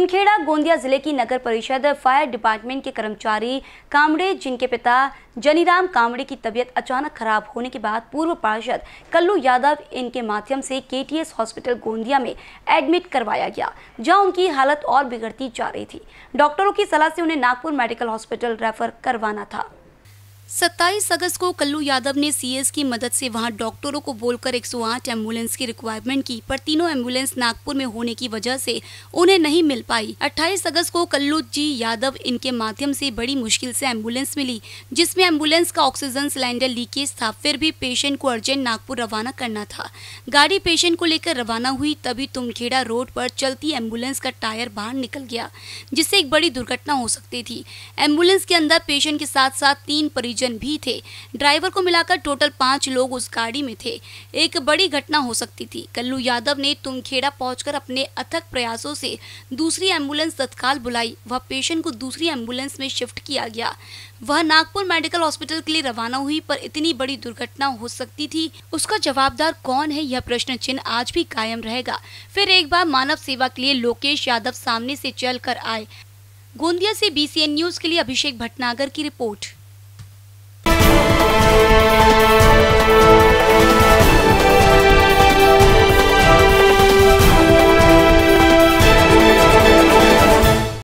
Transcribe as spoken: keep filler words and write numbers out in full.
तुमखेड़ा गोंदिया जिले की नगर परिषद फायर डिपार्टमेंट के कर्मचारी कामड़े, जिनके पिता जनीराम कामड़े की तबीयत अचानक खराब होने के बाद पूर्व पार्षद कल्लू यादव इनके माध्यम से केटीएस हॉस्पिटल गोंदिया में एडमिट करवाया गया, जहां उनकी हालत और बिगड़ती जा रही थी। डॉक्टरों की सलाह से उन्हें नागपुर मेडिकल हॉस्पिटल रेफर करवाना था। सत्ताईस अगस्त को कल्लू यादव ने सीएस की मदद से वहां डॉक्टरों को बोलकर एक सौ आठ एम्बुलेंस की रिक्वायरमेंट की, पर तीनों एम्बुलेंस नागपुर में होने की वजह से उन्हें नहीं मिल पाई। अट्ठाईस अगस्त को कल्लू जी यादव इनके माध्यम से बड़ी मुश्किल से एम्बुलेंस मिली, जिसमें एम्बुलेंस का ऑक्सीजन सिलेंडर लीकेज था। फिर भी पेशेंट को अर्जेंट नागपुर रवाना करना था। गाड़ी पेशेंट को लेकर रवाना हुई, तभी तुमखेड़ा रोड पर चलती एम्बुलेंस का टायर बाहर निकल गया, जिससे एक बड़ी दुर्घटना हो सकती थी। एम्बुलेंस के अंदर पेशेंट के साथ साथ तीन परिजन भी थे। ड्राइवर को मिलाकर टोटल पांच लोग उस गाड़ी में थे। एक बड़ी घटना हो सकती थी। कल्लू यादव ने तुमखेड़ा पहुंचकर अपने अथक प्रयासों से दूसरी एम्बुलेंस तत्काल बुलाई। वह पेशेंट को दूसरी एम्बुलेंस में शिफ्ट किया गया। वह नागपुर मेडिकल हॉस्पिटल के लिए रवाना हुई, पर इतनी बड़ी दुर्घटना हो सकती थी, उसका जवाबदार कौन है, यह प्रश्न चिन्ह आज भी कायम रहेगा। फिर एक बार मानव सेवा के लिए लोकेश यादव सामने से चल कर आए। गोंदिया से बीसीएन न्यूज के लिए अभिषेक भटनागर की रिपोर्ट।